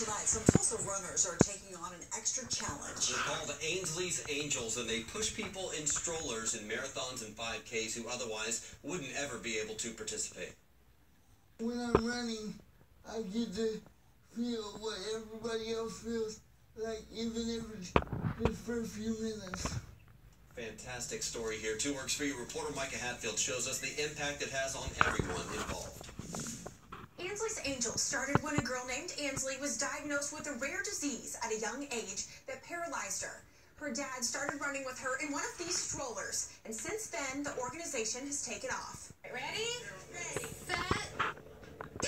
Tonight, some Tulsa runners are taking on an extra challenge. They're called Ainsley's Angels, and they push people in strollers in marathons and 5Ks who otherwise wouldn't ever be able to participate. When I'm running, I get to feel what everybody else feels like, even if it's just for a few minutes. Fantastic story here. Two Works for You reporter Micah Hatfield shows us the impact it has on everyone involved. Ainsley's Angels started when a girl named Ainsley was diagnosed with a rare disease at a young age that paralyzed her. Her dad started running with her in one of these strollers, and since then, the organization has taken off. Ready? Set, go!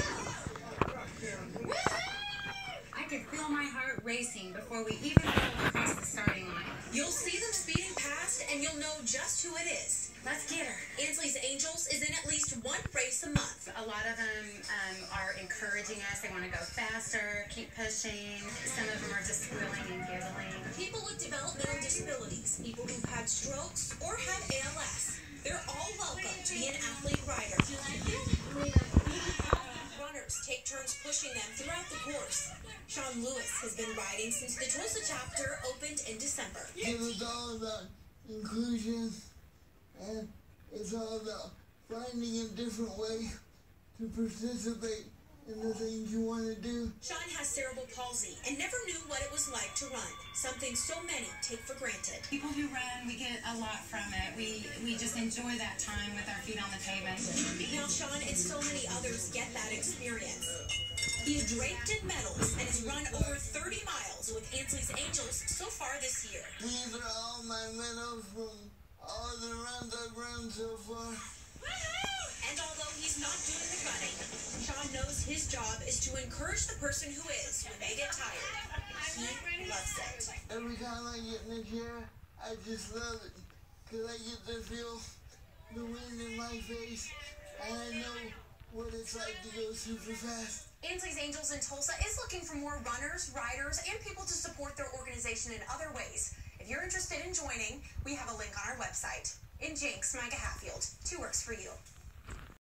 I could feel my heart racing before we even go across the starting line. You'll see them speeding past, and you'll know just who it is. Let's get her. Ainsley's Angels is in at least one race a month. A lot of them are encouraging us. They want to go faster, keep pushing. Some of them are just squealing and giggling. People with developmental disabilities, people who've had strokes or have ALS. They're all welcome to be an athlete rider. Runners take turns pushing them throughout the course. Sean Lewis has been riding since the Tulsa chapter opened in December. It was all about inclusion, and it's all about finding a different way to participate in the things you want to do. Sean has cerebral palsy and never knew what it was like to run, something so many take for granted. People who run, we get a lot from it. We just enjoy that time with our feet on the pavement. Now Sean and so many others get that experience. He is draped in medals and has run over 30 miles with Ainsley's Angels so far this year. These are all my medals from all the runs I've run so far. And although he's not doing the running, Sean knows his job is to encourage the person who is when they get tired. He loves it. Every time I get in the chair, I just love it, because I get to feel the wind in my face, and I know what it's like to go super fast. Ainsley's Angels in Tulsa is looking for more runners, riders, and people to support their organization in other ways. If you're interested in joining, we have a link on our website. In Jinx, Micah Hatfield, Two Works for You.